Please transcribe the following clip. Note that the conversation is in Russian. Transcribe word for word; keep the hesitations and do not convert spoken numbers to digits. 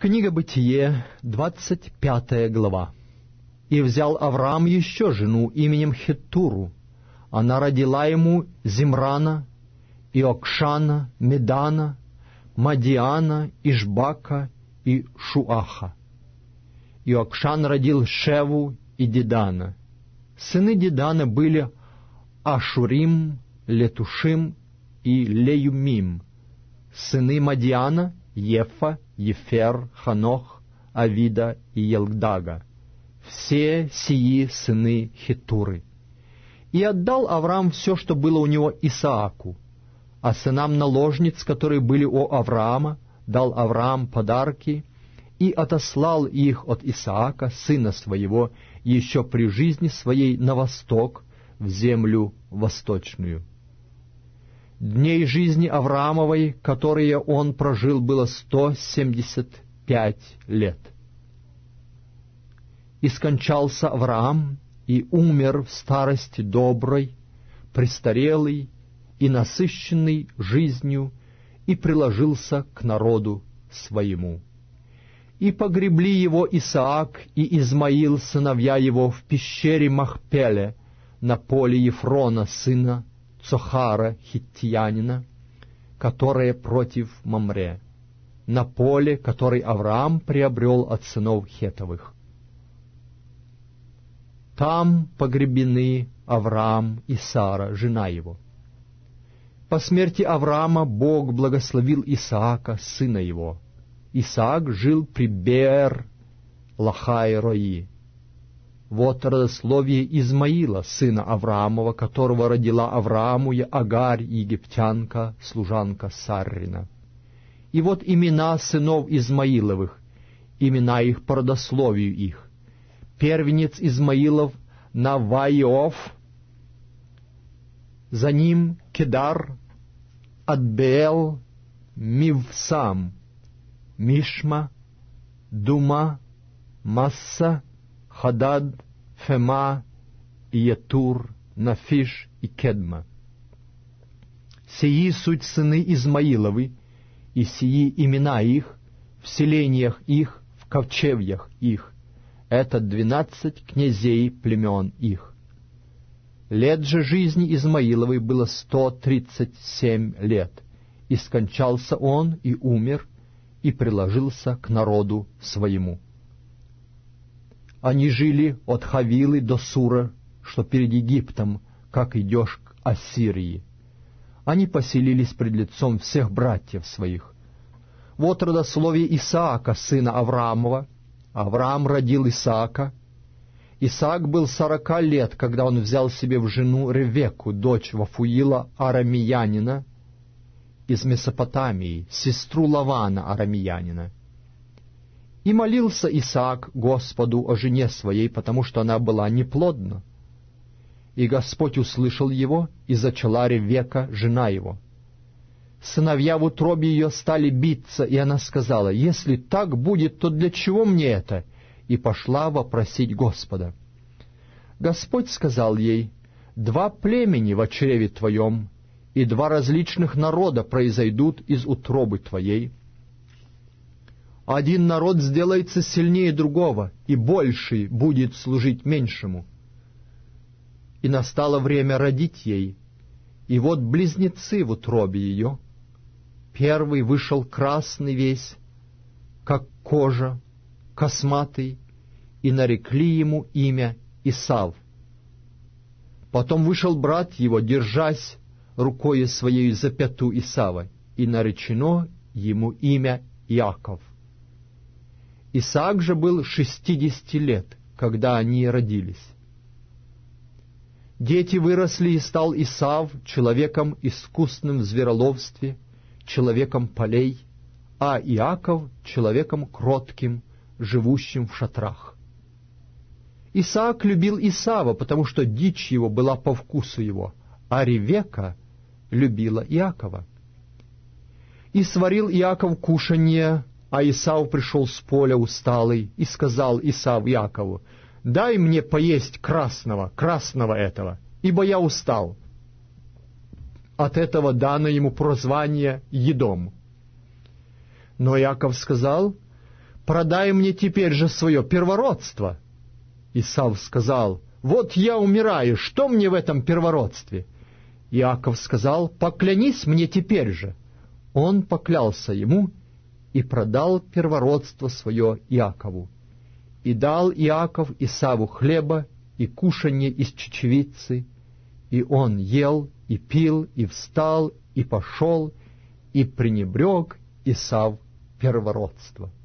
Книга Бытие, двадцать пятая глава. «И взял Авраам еще жену именем Хеттуру. Она родила ему Зимрана, Иокшана, Медана, Мадиана, Ишбака и Шуаха. Иокшан родил Шеву и Дедана. Сыны Дедана были Ашурим, Летушим и Леюмим. Сыны Мадиана — Ефа, Ефер, Ханох, Авида и Елгдага. Все сии сыны Хеттуры. И отдал Авраам все, что было у него, Исааку, а сынам наложниц, которые были у Авраама, дал Авраам подарки и отослал их от Исаака, сына своего, еще при жизни своей на восток, в землю восточную. Дней жизни Авраамовой, которые он прожил, было сто семьдесят пять лет. И скончался Авраам, и умер в старости доброй, престарелый и насыщенный жизнью, и приложился к народу своему. И погребли его Исаак и Измаил, сыновья его, в пещере Махпеле, на поле Ефрона, сына Цохара, хиттиянина, которое против Мамре, на поле, который Авраам приобрел от сынов Хетовых. Там погребены Авраам и Сара, жена его. По смерти Авраама Бог благословил Исаака, сына его. Исаак жил при Беэр Лахай-Рои. Вот родословие Измаила, сына Авраамова, которого родила Аврааму Агарь, египтянка, служанка Саррина. И вот имена сынов Измаиловых, имена их по родословию их. Первенец Измаилов Наваиов, за ним Кедар, Адбeel, Мивсам, Мишма, Дума, Масса, Хадад, Фема, Иетур, Нафиш и Кедма. Сии суть сыны Измаиловы, и сии имена их, в селениях их, в ковчевьях их. Это двенадцать князей племен их. Лет же жизни Измаиловой было сто тридцать семь лет, и скончался он, и умер, и приложился к народу своему. Они жили от Хавилы до Сура, что перед Египтом, как идешь к Ассирии. Они поселились пред лицом всех братьев своих. Вот родословие Исаака, сына Авраамова. Авраам родил Исаака. Исаак был сорока лет, когда он взял себе в жену Ревекку, дочь Вафуила арамеянина из Месопотамии, сестру Лавана арамеянина. И молился Исаак Господу о жене своей, потому что она была неплодна. И Господь услышал его, и зачала Ревекка, жена его. Сыновья в утробе ее стали биться, и она сказала: «Если так будет, то для чего мне это?» И пошла вопросить Господа. Господь сказал ей: «Два племени во чреве твоем, и два различных народа произойдут из утробы твоей. Один народ сделается сильнее другого, и больший будет служить меньшему». И настало время родить ей, и вот близнецы в утробе ее. Первый вышел красный весь, как кожа, косматый, и нарекли ему имя Исав. Потом вышел брат его, держась рукою своей за пяту Исава, и наречено ему имя Иаков. Исаак же был шестидесяти лет, когда они родились. Дети выросли, и стал Исав человеком искусным в звероловстве, человеком полей, а Иаков человеком кротким, живущим в шатрах. Исаак любил Исава, потому что дичь его была по вкусу его, а Ревекка любила Иакова. И сварил Иаков кушанье, а Исав пришел с поля усталый, и сказал Исав Иакову: «Дай мне поесть красного, красного этого, ибо я устал». От этого дано ему прозвание Едом. Но Иаков сказал: продай мне теперь же свое первородство». Исав сказал: «Вот я умираю, что мне в этом первородстве?» Иаков сказал: «Поклянись мне теперь же». Он поклялся ему и продал первородство свое Иакову. И дал Иаков Исаву хлеба и кушанье из чечевицы, и он ел, и пил, и встал, и пошел, и пренебрег Исав первородство.